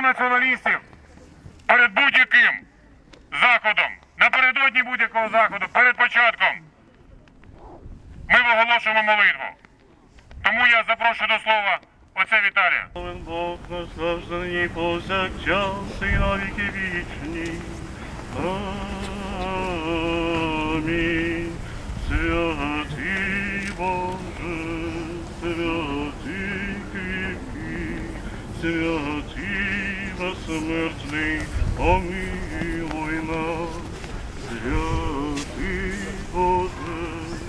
націоналістів перед будь-яким заходом, напередодні будь-якого заходу, перед початком ми оголошуємо молитву. Тому я запрошую до слова отця Віталія. Бог наш завжди нині повсякчас і на віки вічні. Амінь. Святий Боже, святий кріпкий, святий безсмертний, помилуй нас. Святий Боже,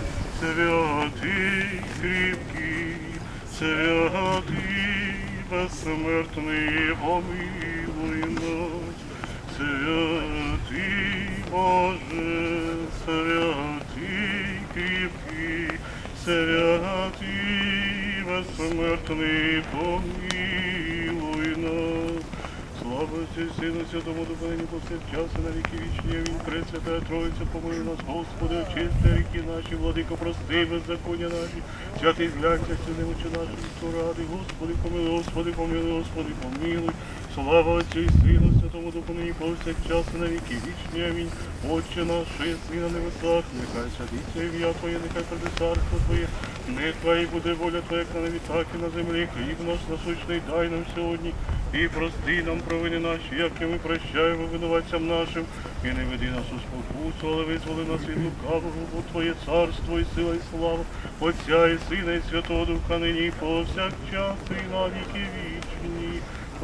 святий кріпкий, святий безсмертний, помилуй нас. Святий Боже, святий кріпкий, святий безсмертний, помилуй нас. Слава Отцю і Сину, Святому Духу, нині повсякчас і на віки вічні. Амінь. Пресвятая Троїця, помилуй нас, Господи, очисти ріки наші, владико, прости беззаконня наші. Святий зглянься, немочі наші, хто ради. Господи, помилуй, Господи, помилуй, Господи, помилуй. Слава Отцю і Сину, Святому Духу, нині повсякчас і на віки вічні. Амінь. Отче наш, єси на небесах, нехай святиться ім'я Твоє, нехай прийде царство Твоє. Нехай буде воля Твоя, як на небі, так і на землі. Хліб наш насущний дай нам сьогодні. І прости нам провини наші, як і ми прощаємо винуватцям нашим. І не веди нас у спокусу, але визволи нас від лукавого, бо Твоє царство і сила, і слава Отця і Сина, і Святого Духа, нині і повсякчас, і на віки вічні.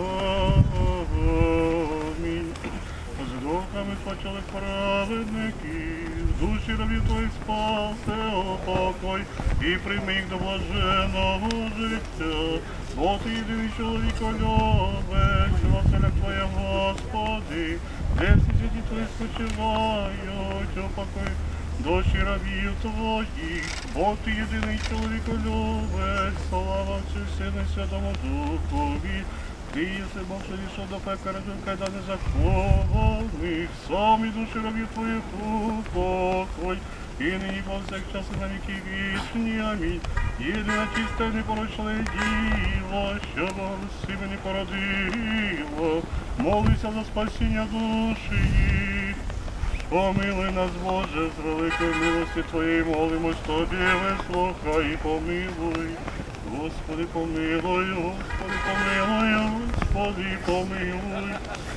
Амінь. З духами почали праведники, душі рабів Твоїх спаси, упокой, і прийми їх до блаженного життя. Бо Ти єдиний чоловіколюбець, Василя Твоє, Господи, де всі святі Твої спочивають, упокой душі рабів Твоїх, бо Ти єдиний чоловіколюбець, слава Отцю і Сину і Святому Духові. Ти єси Бог, що дійшов до пекаря, кайда незаконних, самі душі рабів Твоїх упокой, і нині повсякчас і на віки вічні. Амінь. Єдина чиста і непорочна діва, що Богом сім'ї породила, молися за спасіння душі їх. Помилуй нас, Боже, з великої милості Твоєї молимось Тобі, вислухай і помилуй. Господи, помилуй, Господи, помилуй, Господи, помилуй.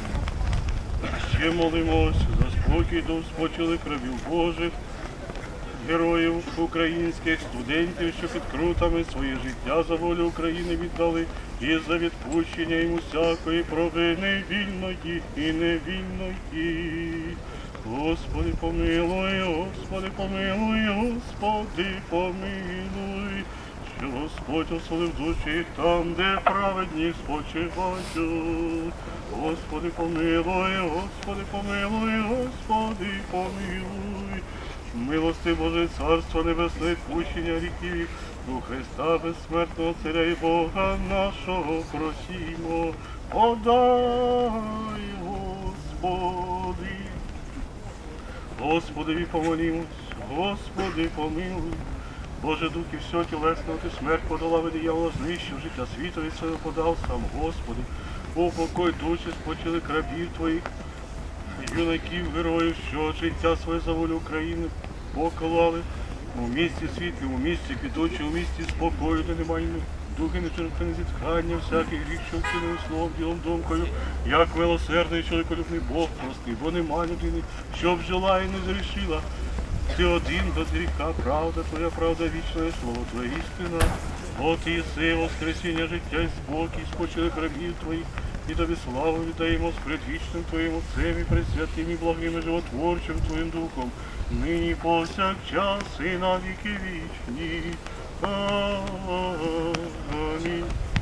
Ще молимось за спокій душ спочилих рабів Божих, героїв українських, студентів, що під крутами своє життя за волю України віддали, і за відпущення їм усякої провини вільної і невільної. Господи, помилуй, Господи, помилуй, Господи, помилуй. Що Господь оселив душі там, де праведні спочивають. Господи, помилуй, Господи, помилуй, Господи, помилуй. Милости Боже, Царство Небесне, відпущення гріхів, у Христа безсмертного Царя і Бога нашого просімо. Подай, Господи. Господи, помолімось, Господи, помилуй. Боже, Дух і всього тілесного, Ти смерть подолав і диявола знищив, життя світові своє подав сам, Господи. Упокой душі спочилих рабів Твоїх, юнаків, героїв, що життя своє за волю України поклали. У місті світлі, у місті квітучі, у місті спокою, де немає духи, нечерпне зітхання, всякий гріх, що вчинили словом, ділом, думкою, як милосердний чоловіколюбний Бог прости, бо нема людини, щоб жила і не зрішила. Ти один без гріха, правда Твоя, правда вічна, слово Твоє істина. О, Ти єси воскресіння, життя і спокій, спочилих рабів Твоїх, і Тобі славу віддаємо з предвічним Твоїм Отцем і пресвятим і благим і животворчим Твоїм Духом, нині повсякчас і на віки вічні. Амінь.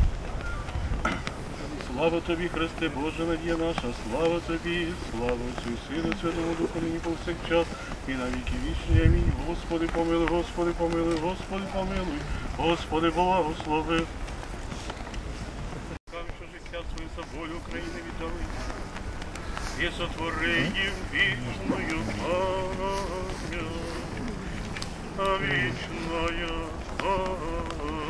Слава Тобі, Христе Боже, надія наша, слава Тобі, слава Отцю і Сину, Святому Духу, нині повсякчас і на віки вічні. Амінь. Господи, помилуй, Господи, помилуй, Господи, помилуй, Господи, благослови. Що життя своє за волю України віддали, і сотвори їм вічною пам'ять, а вічною пам'ять.